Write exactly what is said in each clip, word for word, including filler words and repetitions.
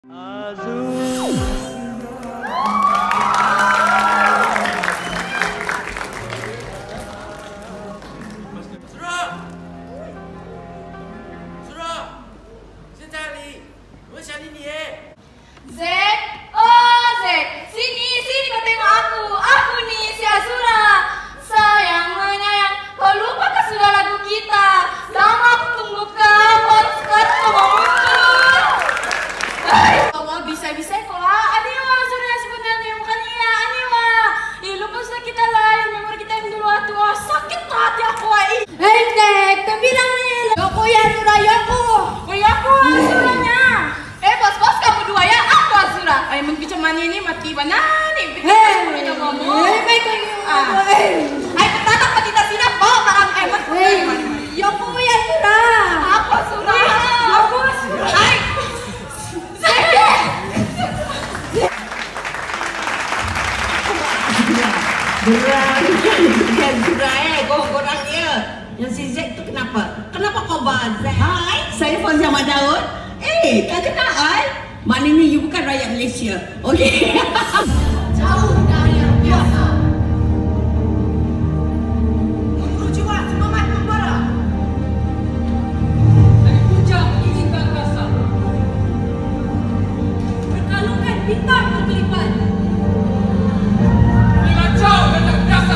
Daud. Eh, tak kenal ai? Maknanya you bukan rakyat Malaysia. Okey. Jauh dari yang biasa. Menuju semangat membara. Dari puncak ingin ke angkasa. Berkalungkan bintang berkelipan. Bila jauh dan tak biasa.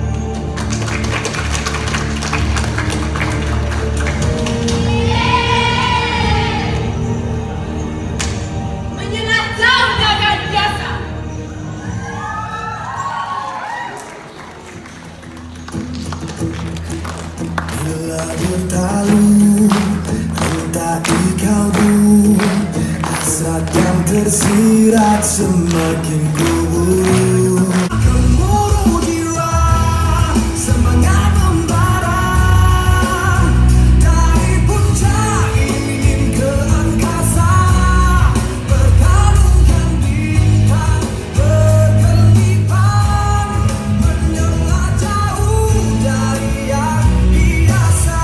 Berlalu entah kalbu hasrat yang tersirat semakin kubur. Gemuruh jiwa semangat membara dari puncak ingin ke angkasa berkalungkan bintang berkelipan menyala jauh dari yang biasa.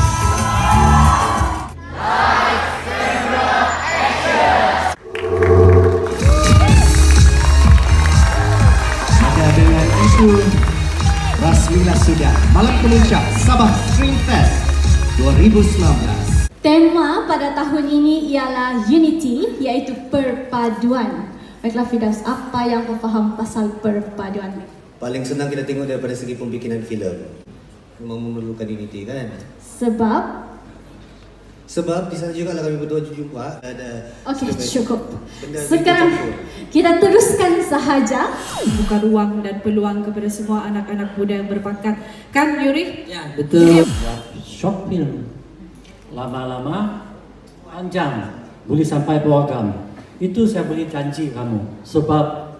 Rasmilah sudah malam puncak Sabah Screen Fest dua ribu sembilan belas. Tema pada tahun ini ialah Unity, iaitu perpaduan. Baiklah Firdaus, apa yang kau faham pasal perpaduan? Paling senang kita tengok daripada segi pembikinan filem. Memang memerlukan unity kan? Sebab? Sebab di sana juga lah kami berdua jumpa ada. Okey, cukup. Sekarang kita teruskan sahaja. Buka ruang dan peluang kepada semua anak-anak muda yang berbakat. Kan Yuri? Ya, betul. Short film. Lama-lama panjang boleh sampai program. Itu saya boleh janji kamu. Sebab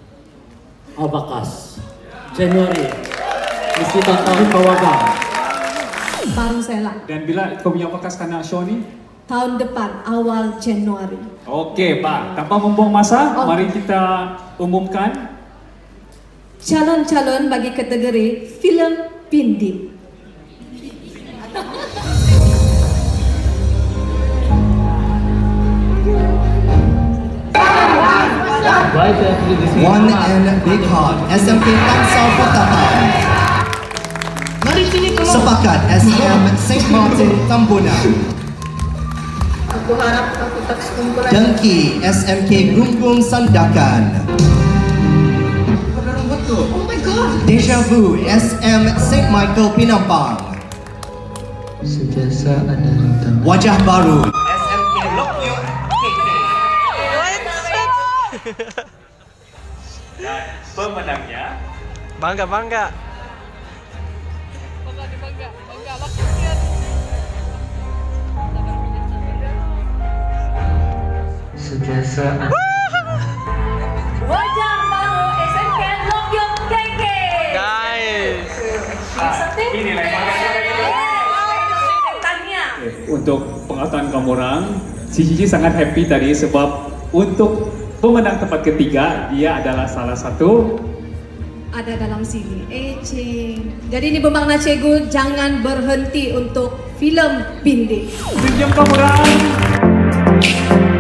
Abakas Januari mesti tak tahu program. Baru saya lah. Dan bila kau punya bakas kena show ni? Tahun depan, awal Januari. Okey, Pak. Tanpa membuang masa, okay, mari kita umumkan calon-calon bagi kategori filem Pindi. One and Big Heart S M K Tangsal Pertapan. Mari sini tolong. Sepakat S M Saint Martin Tambuna. Aku harap aku tak sekumpulan. Dengki S M K Gunggung Sandakan. Betul. Oh my god. Deja Vu S M Saint Michael Pinampang. Sentiasa ada rentang. Wajah Baru S M K Lok Yuk K K. Dan pemenangnya bangga bangga. Sentiasa Wajah Baru S M K Lok Yuk K K. Guys. inilah yang untuk pengetahuan kamu orang, si Cici sangat happy tadi sebab untuk pemenang tempat ketiga dia adalah salah satu Ada dalam sini. Eh, Cing. Jadi ini bermakna cikgu jangan berhenti untuk filem Pindi. Pinjam kamu orang.